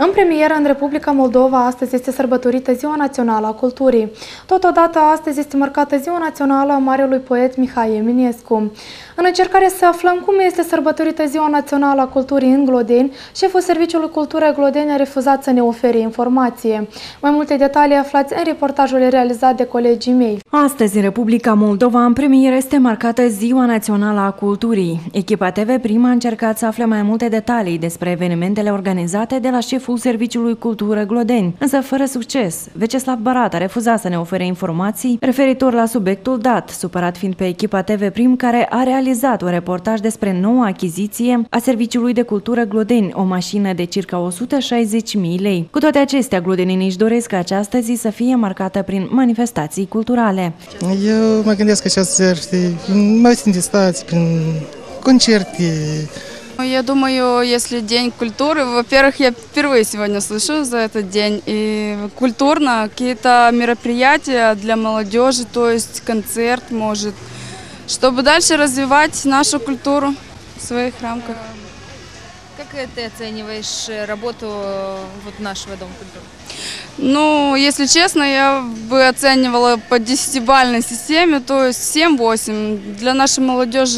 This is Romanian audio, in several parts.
În premieră, în Republica Moldova, astăzi este sărbătorită Ziua Națională a Culturii. Totodată, astăzi este marcată Ziua Națională a marelui poet Mihai Eminescu. În încercarea să aflăm cum este sărbătorită Ziua Națională a Culturii în Glodeni, șeful Serviciului Cultură Glodeni a refuzat să ne ofere informație. Mai multe detalii aflați în reportajul realizat de colegii mei. Astăzi, în Republica Moldova, în premieră este marcată Ziua Națională a Culturii. Echipa TV Prima a încercat să afle mai multe detalii despre evenimentele organizate de la șeful Serviciului Cultură Glodeni, însă fără succes. Veceslav Barat a refuzat să ne ofere informații referitor la subiectul dat, supărat fiind pe echipa TV Prim, care a realizat un reportaj despre noua achiziție a Serviciului de Cultură Glodeni, o mașină de circa 160.000 lei. Cu toate acestea, glodenenii își doresc ca această zi să fie marcată prin manifestații culturale. Eu mă gândesc că această zi, mai manifestații, prin concerte. Я думаю, если День культуры, во-первых, я впервые сегодня слышу за этот день, и культурно какие-то мероприятия для молодежи, то есть концерт, может, чтобы дальше развивать нашу культуру в своих рамках. Как ты оцениваешь работу нашего Дома культуры? Ну, если честно, я бы оценивала по 10-бальной системе, то есть 7-8. Для нашей молодежи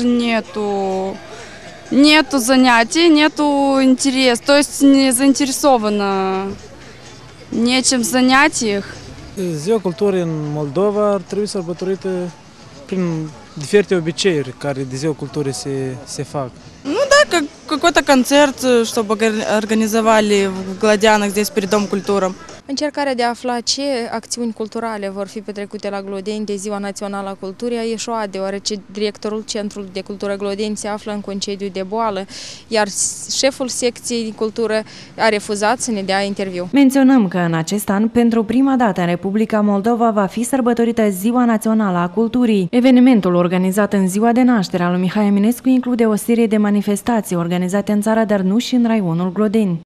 нету занятий, нету интереса, то есть не заинтересована нечем занять их. Ziua Culturii în Moldova ar trebui sărbătorită prin diferite obiceiuri care de Ziua Culturii se fac. Ну да, как какой-то концерт, чтобы организовали в Гладянах, здесь перед Домом культуры. Încercarea de a afla ce acțiuni culturale vor fi petrecute la Glodeni de Ziua Națională a Culturii a ieșuat, deoarece directorul Centrului de Cultură Glodeni se află în concediu de boală, iar șeful secției de cultură a refuzat să ne dea interviu. Menționăm că în acest an, pentru prima dată în Republica Moldova, va fi sărbătorită Ziua Națională a Culturii. Evenimentul organizat în ziua de naștere a lui Mihai Eminescu include o serie de manifestații organizate în țară, dar nu și în raionul Glodeni.